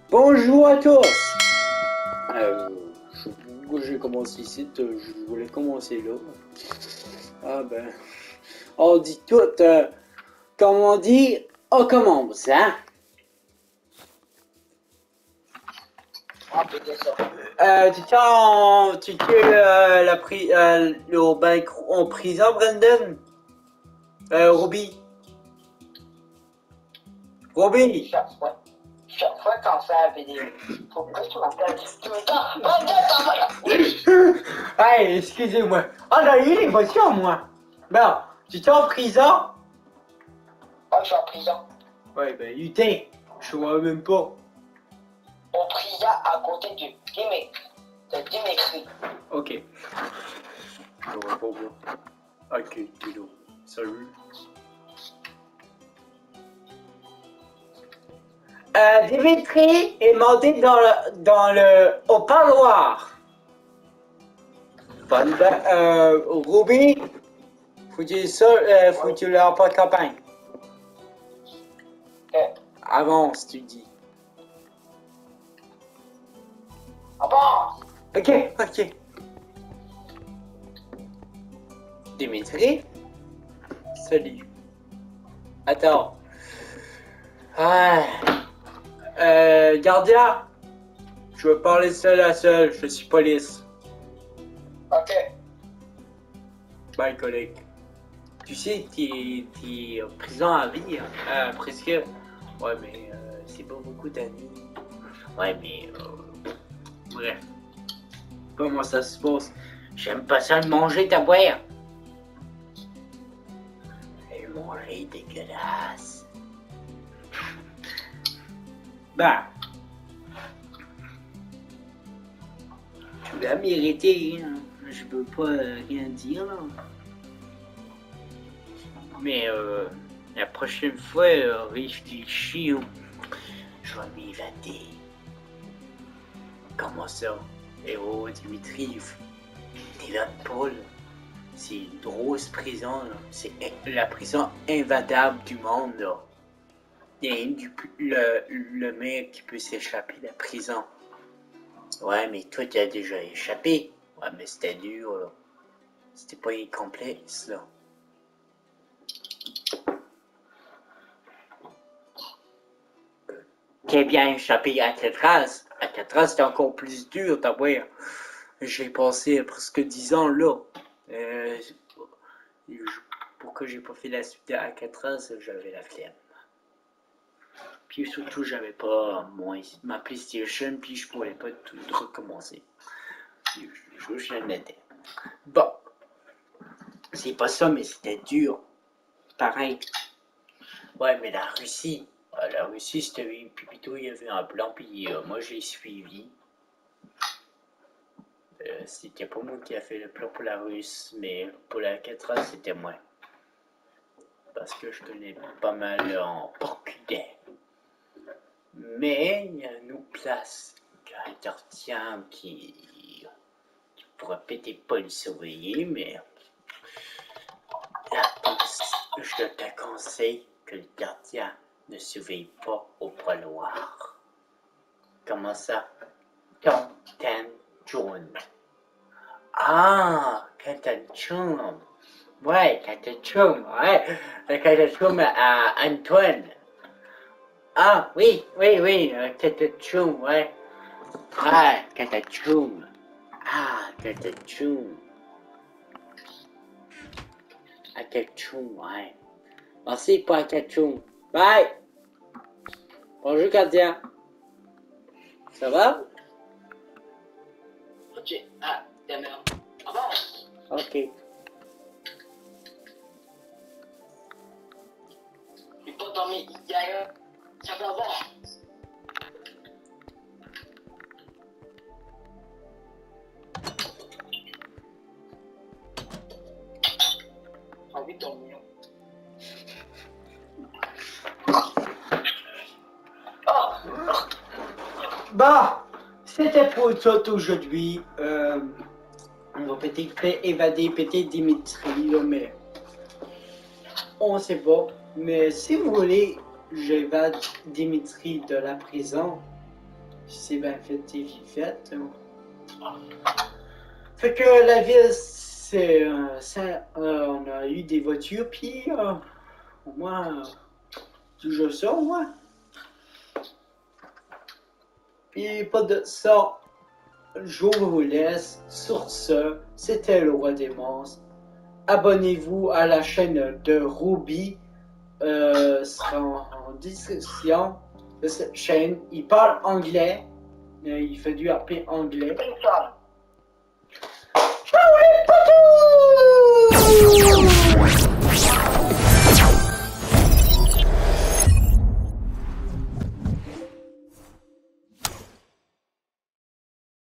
Bonjour à tous. Je sais plus pourquoi j'ai commencé ici, je voulais commencer là. Ah ben, on dit tout, comme on dit, on commence, hein? Tu es en prison, Brendan? Robbie? Robbie? Chaque fois qu'on fait la vidéo, pourquoi tu m'appelles tout le temps? Hey, excusez-moi. Ah, j'ai eu l'émotion, moi. Bon, tu es en prison? Moi, je suis en prison. Ouais, ben, UT, je vois même pas. En prison à côté de Dimitri. Ok. Je vois pas bien. Ok, hello. Salut. Dimitri est monté dans le haut-parloir. Ruby, faut que tu leur pas de campagne. Avance, tu dis. Avance! Ok. Dimitri? Salut. Attends. Gardien, je veux parler seul à seul, je suis police. Ok. Bye, collègue. Tu sais, t'es en prison à vie, hein? Presque. Ouais, mais c'est pas beaucoup d'années. Ouais, mais bref. Comment ça se passe? J'aime pas ça de manger ta boire. Et manger dégueulasse. Bah. Tu l'as mérité, hein? Je peux pas rien dire, là. Mais la prochaine fois, réfléchis, je vais m'évader. Comment ça? Héros, Dimitri, t'évades pas, là. C'est une grosse prison, là. C'est la prison invadable du monde, là. Il y a le mec qui peut s'échapper de la prison. Ouais, mais toi, t'as déjà échappé. Ouais, mais c'était dur, là. C'était pas complexe, là. T'es bien échappé à Alcatraz. Alcatraz, c'était encore plus dur, t'as vu. J'ai passé presque 10 ans là. Pourquoi j'ai pas fait la suite à Alcatraz, j'avais la flemme. Puis surtout, j'avais pas ma PlayStation, puis je pourrais pas tout recommencer. Je l'étais. Bon. C'est pas ça, mais c'était dur. Pareil. Ouais, mais la Russie, c'était plutôt, il y avait un plan, puis moi j'ai suivi. C'était pas moi qui a fait le plan pour la Russe, mais pour la 4 c'était moi. Parce que je connais pas mal en portugais. Mais il y a une autre place qu'un gardien qui pourrait peut-être pas le surveiller, mais je te conseille que le gardien ne surveille pas au poil noir. Comment ça? Captain John. Ah, Captain John. Ouais, Catachum, ouais. Le Catachum à Antoine. Ah, oui, Catachum, ouais. Ouais, Catachum. Ah, Catachum. Catachum, ouais. Merci pour Catachum. Bye. Bonjour, gardien. Ça va? Ok, demain. Avance! Ok. J'ai pas dormi hier. Ça va voir. J'ai envie de dormir. Bah, c'était pour tout aujourd'hui. On va peut-être évader peut-être Dimitri, là, mais on sait pas. Mais si vous voulez, j'évade Dimitri de la prison. c'est bien fait, c'est vite fait. Fait que la ville, c'est. On a eu des voitures, puis au moins. Toujours ça, au moins. Puis pas de ça. Je vous laisse sur ce. C'était le roi des monstres. Abonnez-vous à la chaîne de Ruby. Sera en description de cette chaîne. Il parle anglais. Il fait du RP anglais. Ciao les potos!